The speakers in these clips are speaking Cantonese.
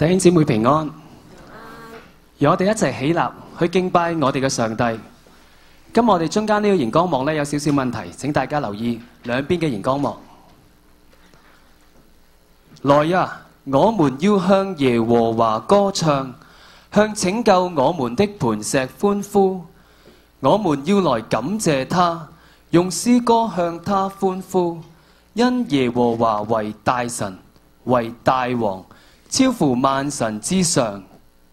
弟兄姊妹平安，讓我哋一齊起立去敬拜我哋嘅上帝。今日我哋中間呢個熒光幕呢，有少少問題，請大家留意兩邊嘅熒光幕。來呀，我們要向耶和華歌唱，向拯救我們的磐石歡呼。我們要來感謝他，用詩歌向他歡呼，因耶和華為大神，為大王，超乎萬神之上。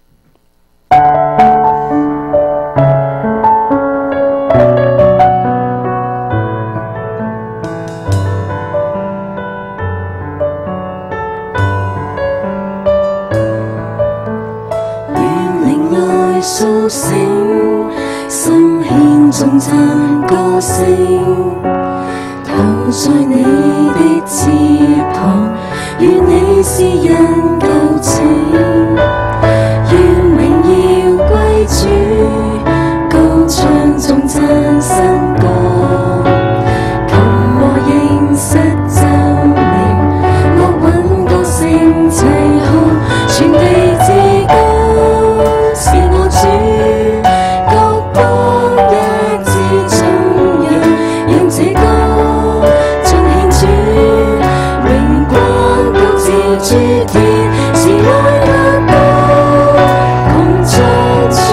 願靈內甦醒，心獻頌讚歌聲，投在你的翅膀，願你是人救拯，願榮耀歸主，高唱頌讚新歌，求和應實奏明，樂韻歌聲齊號，全地至高是我主，各邦一致頌揚，讓這歌盡獻主，榮光高照諸天，是愛的歌，共唱主，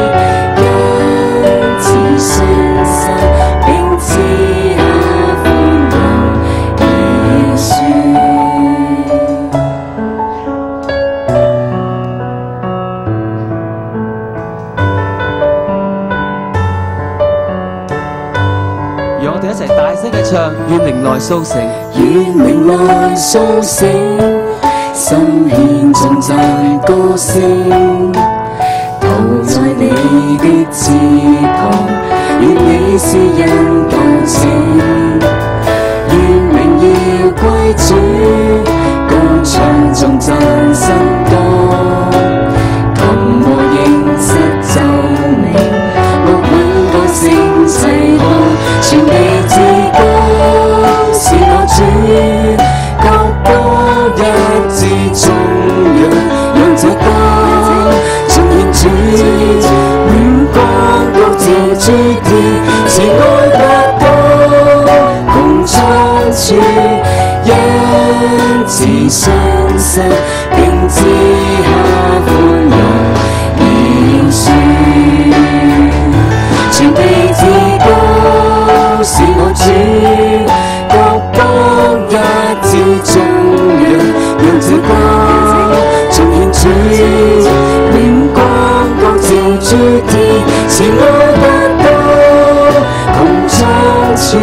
因此信神，並賜下歡樂饒恕。 讓我哋一齊大聲嘅唱，願靈內甦醒。 願靈內甦醒，心獻頌讚歌聲，投在你的翅膀，願你是人救拯，願榮耀歸主，高唱頌讚新歌，琴和應實奏明，樂韻歌聲齊號，全地至高是我主，各邦一致頌揚，讓這歌盡獻主，榮光高照諸天，是愛的歌，共唱主，因此信實，並賜下歡樂饒恕，全地至高是我主，各邦一致頌揚，讓這歌盡獻主，榮光高照諸天，是愛的歌，共唱主，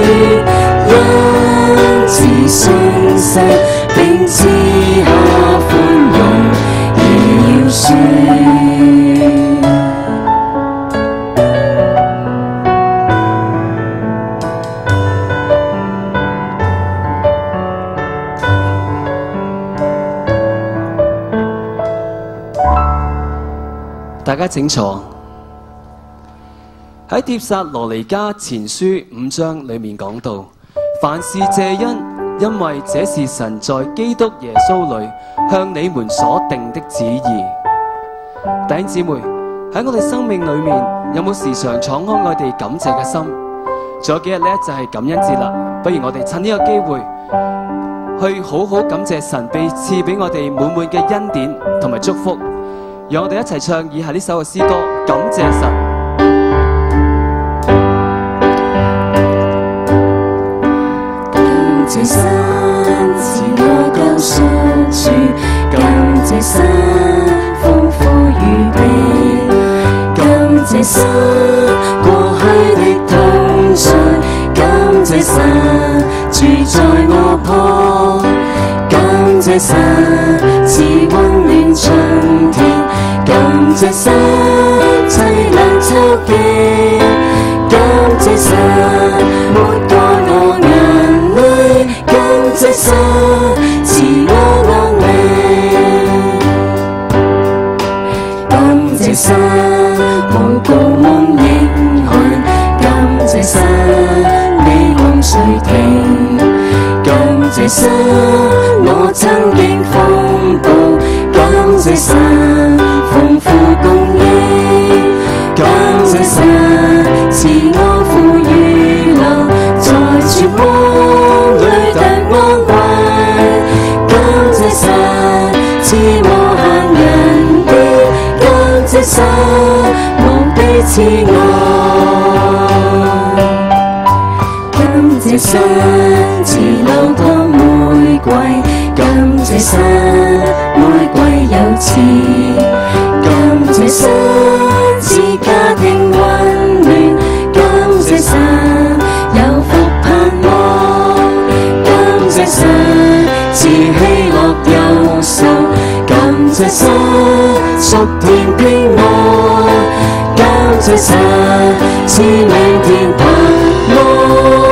因此信實，並賜下歡樂饒恕。 大家請坐。喺帖撒羅尼迦前書5章裏面講到，凡事謝恩，因為這是神在基督耶穌裏向你們所定的旨意。弟兄姊妹，喺我哋生命裏面有冇時常敞開我哋感謝嘅心？仲有幾日呢，就係感恩節啦，不如我哋趁呢個機會去好好感謝神被賜俾我哋滿滿嘅恩典同埋祝福。讓我哋一齊唱以下呢首嘅詩歌，感謝神。 感謝神是我救贖主，感謝神豐富預備，感謝神過去的同在，感謝神住在我旁，感謝神賜溫暖春天，感謝神凄涼秋景，感謝神抹乾我眼淚，感謝神賜我安慰，感謝神無故滿應許，感謝神你共垂聽，感謝神我曾經風暴，感謝神慈愛。感謝神賜流淌玫瑰，感謝神玫瑰有刺，感謝神賜家庭溫暖，感謝神有福盼望，感謝神賜喜樂憂愁，感謝神屬天平安，感謝神賜明天盼望。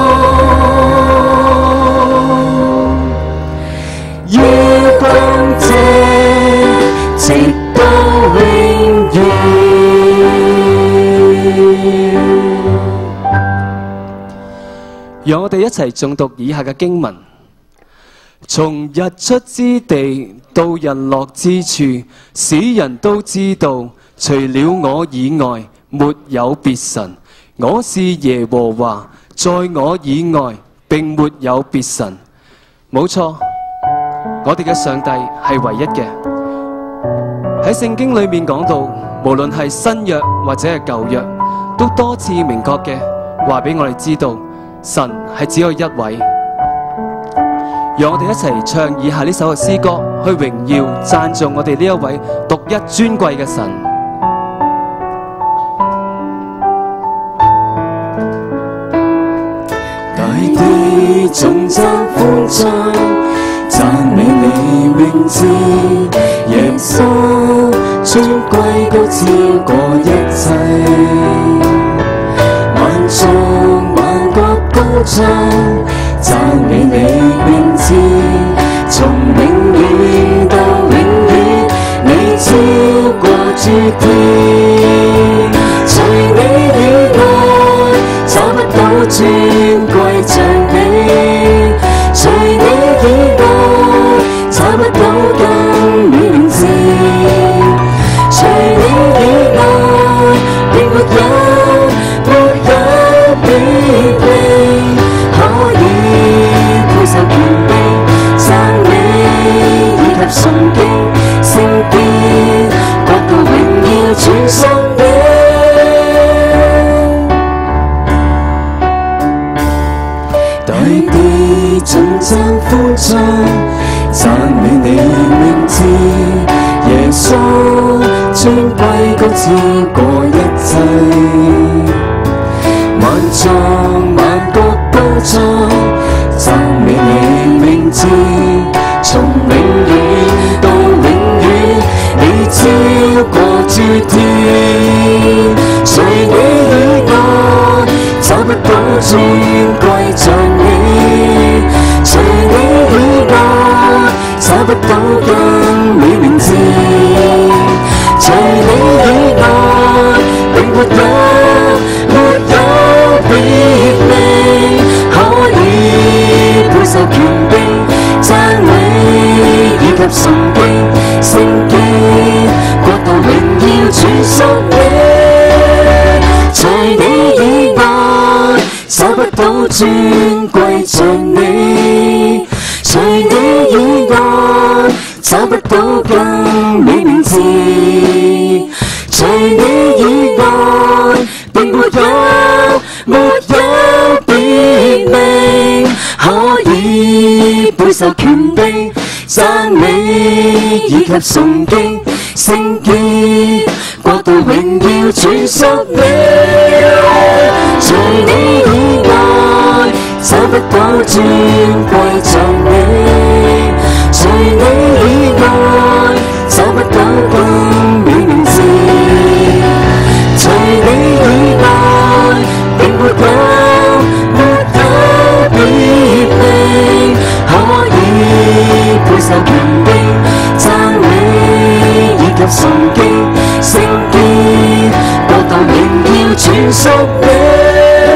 要感謝直到永遠。 讓我哋一齊誦讀以下嘅經文。從日出之地到日落之處，使人都知道，除了我以外，沒有別神。我是耶和華，在我以外，並沒有別神。冇錯，我哋嘅上帝係唯一嘅。喺聖經裏面講到，無論係新約或者係舊約，都多次明確嘅話俾我哋知道，神係只有一位。讓我哋一齊唱以下呢首嘅詩歌，去榮耀讚頌我哋呢一位獨一尊貴嘅神。 大地頌讚歡唱，讚美你名字，耶穌尊貴高超過一切，萬眾萬國高唱，讚美你名字，從永遠到永遠，你超過諸天，除你以外找不到尊貴像你，除你以外找不到更美名字，除你以外並沒有別名可以配受權柄、讚美以及崇敬，聖潔國度榮耀全屬你。大地頌讚歡唱，讚美你名字，耶穌尊貴高超過一切，萬眾萬國高唱，讚美你名字，從永遠到永遠，你超過諸天，除你以外找不到尊貴像你，除你以外找不到更美名字，除你以外並沒有別名可以配受權柄、讚美以及崇敬，聖潔國度榮耀全屬你，除你以外找不到尊貴像你，除你以外找不到更美名字，除你以外並沒有別名可以配受權柄、讚美以及崇敬，聖潔國度榮耀全屬你，除你以外找不到尊貴像你，除你以外找不到更美名字，除你以外並沒有別名可以配受權柄、讚美以及崇敬，聖潔國度榮耀全屬你。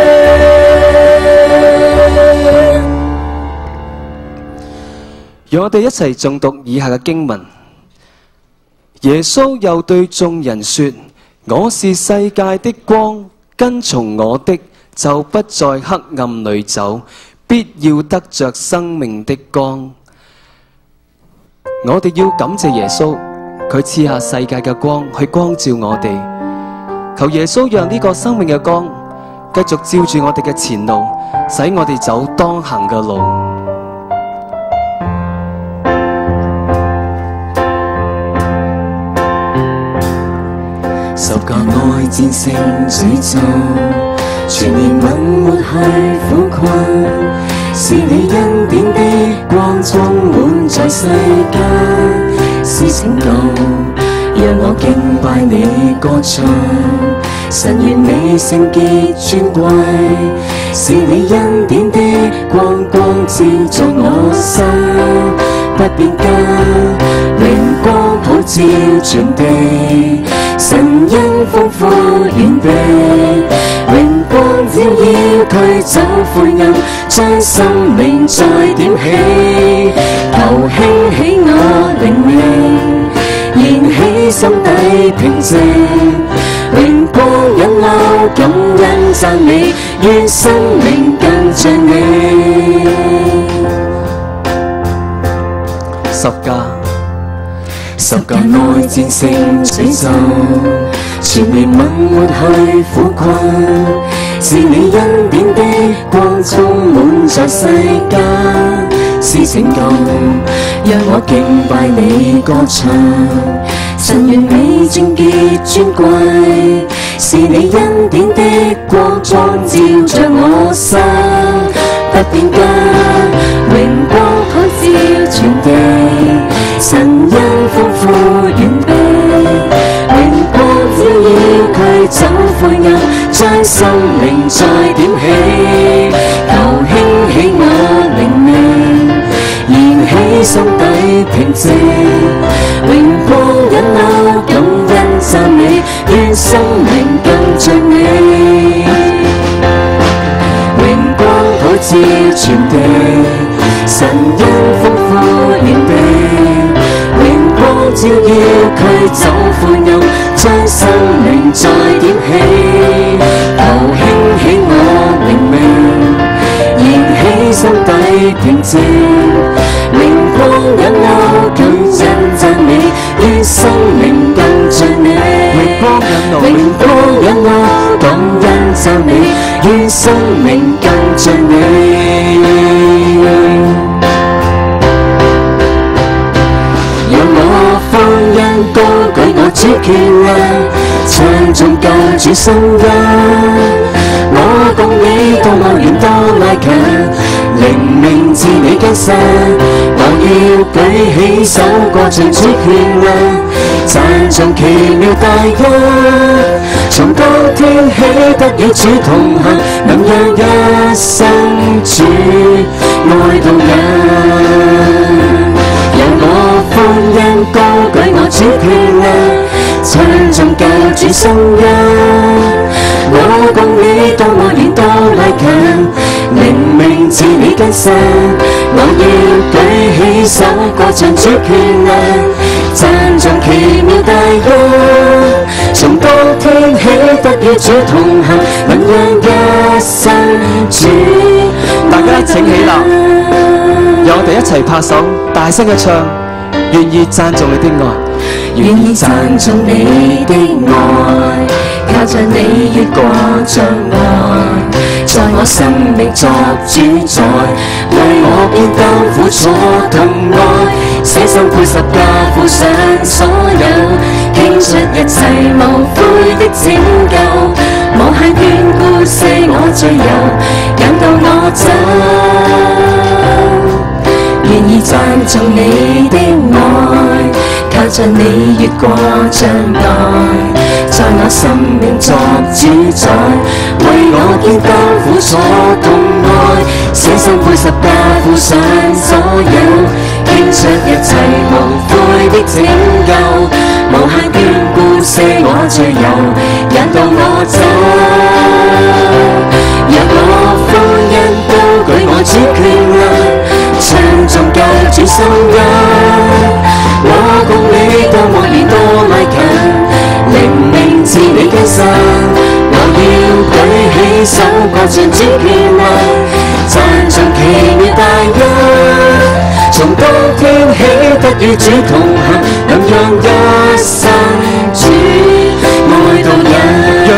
讓我哋一齊誦讀以下嘅經文。耶穌又對眾人說：我是世界的光，跟從我的就不在黑暗裏走，必要得着生命的光。我哋要感謝耶穌，佢賜下世界嘅光去光照我哋。 求耶穌讓呢個生命嘅光繼續照住我哋嘅前路，使我哋走當行嘅路。 十架愛戰勝詛咒，全然吻抹去苦困，是你恩典的光充滿在世間，是拯救，讓我敬拜你歌唱。神完美聖潔尊貴，是你恩典的光照在我心，不變更，榮光普照全地，神恩豐富遠地，榮光照耀驅走灰暗，將生命再點起，求興起我靈命，燃起心底平靜，榮光引流，感恩讚美，願生命更像你。十架愛戰勝詛咒，全然吻抹去苦困，是你恩典的光充滿在世間，是拯救，讓我敬拜你歌唱。神完美聖潔尊貴，是你恩典的光照着我心，不變更，榮光普照全地，神恩豐富遠地，榮光照耀驅走灰暗，將生命再點起，求興起我靈命，燃起心底平靜，榮光引流，感恩讚美，願生命更像你。榮光普照全地，神恩豐富遠地，榮光照耀驅走灰暗，將生命再點起，求興起我靈命，燃起心底平靜，榮光引流，感恩讚美，願生命更像你。榮光引流，感恩讚美，願生命更像你。讓我歡欣高舉我主權量，唱頌救主心音。我共你多愛戀多拉近，靈命自你更新。我要舉起手歌唱主權量，讚頌奇妙大恩。從當天起得與主同行，能讓一生主愛到人。讓我歡欣高舉我主權量，唱頌救主心音。我共你多愛戀多拉近，靈命自你更新。我要舉起手歌唱主權量，讚頌奇妙大恩。從當天起得與主同行，能讓一生主。 大家請起立，讓我哋一齊拍手，大聲嘅唱，願意讚頌你的愛， 願意讚頌你的愛，靠着你越過障礙，在我生命作主宰，為我肩擔苦楚痛愛，捨身配十架付上所有，傾出一切無悔的拯救，無限眷顧赦我罪由，引導我走。願意讚頌你的愛，靠着你越過障礙，在我生命作主宰，為我肩擔苦楚痛愛，捨身配十架付上所有，傾出一切無悔的拯救，無限眷顧赦我罪由，引導我走。讓我歡欣高舉我主權量，唱頌救主心音。我共你多愛戀多拉近，靈命自你更新。我要舉起手歌唱主權量，讚頌奇妙大恩。從當天起得與主同行，能讓一生主愛到人。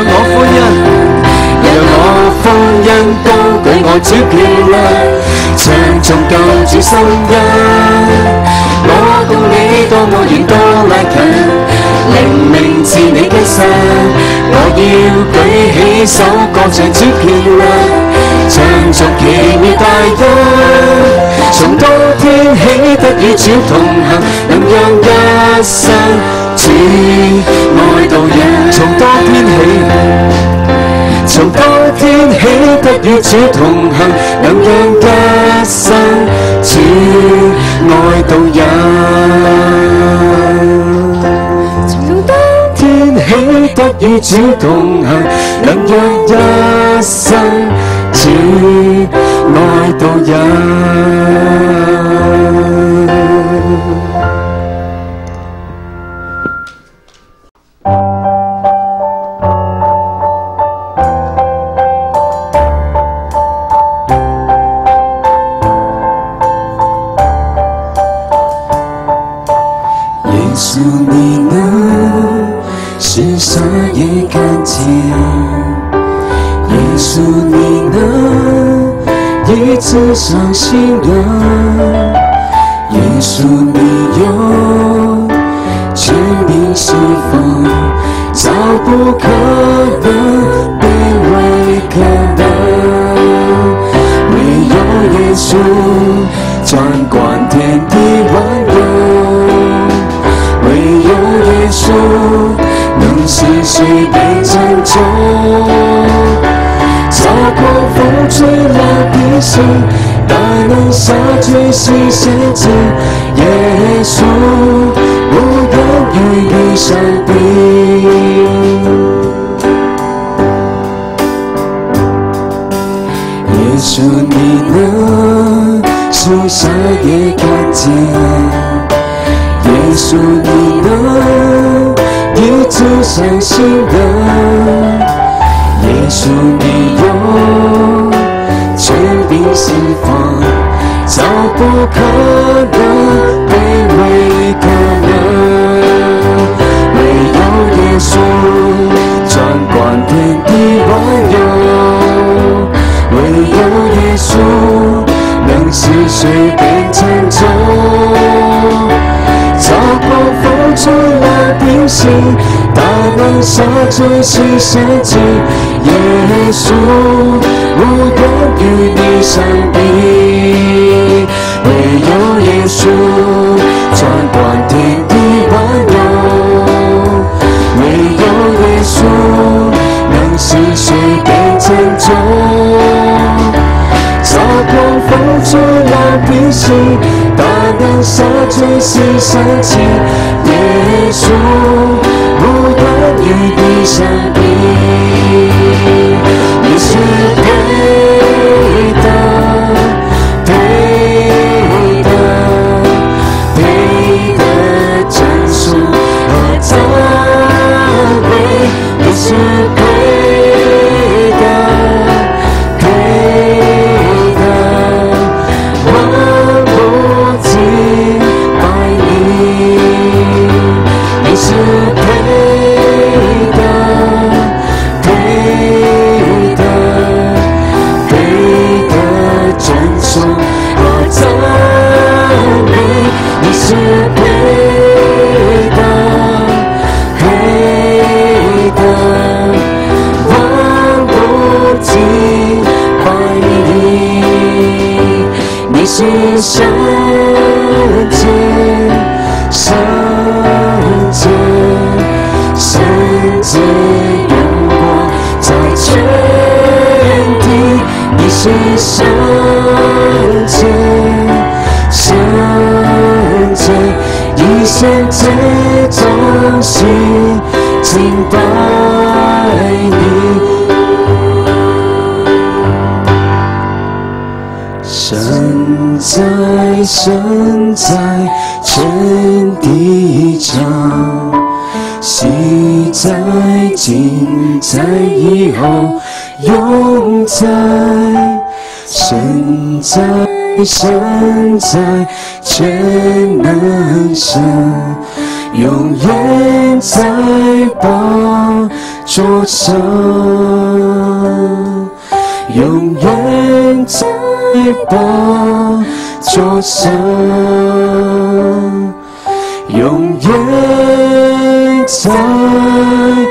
恩高舉我主權量，唱頌救主心恩。我共你多麼遠多拉近，靈命似你嘅神，我要舉起手歌唱主權量，唱頌奇妙大恩。從當天起得與主同行，能讓一生主愛到人。從當天起得與主同行，能讓一生主愛到人。從當天起得與主同行，能讓一生主愛到人。耶稣你能使瞎眼看见，耶稣你能医治伤心人，耶稣你有权柄释放，找不可能变为可能，唯有耶稣掌管天地万有，唯有耶稣能使水变成舟，操控风吹浪地心，大能杀罪牺牲者，耶稣无人与你相比。耶稣你能使瞎眼看见，耶稣你能医治伤心人，耶稣你有权柄释放，找不可能变为可能，唯有耶稣掌管天地万有，唯有耶稣能使水变成舟，操控风吹浪平息，大能杀罪牺牲者，耶稣无人与你相比，唯有耶稣掌管天地万有，唯有耶稣能使水变成舟，操控风吹浪平息，大能杀罪牺牲者，耶稣无人与你相比。你是配的，配的，配的赞颂和赞美。你是配的，配的，万不敬拜你。你是配的，配的，配的赞颂和赞美。你是配的，配的，万不敬拜你。你是圣洁，圣洁，圣洁荣光在全地。你是圣洁，圣洁，以圣洁中心敬拜你。神在，神在，全地长，昔在，今在，以后永在。神在，神在，全能神，永远在宝座上。 永遠在寶座上，永遠在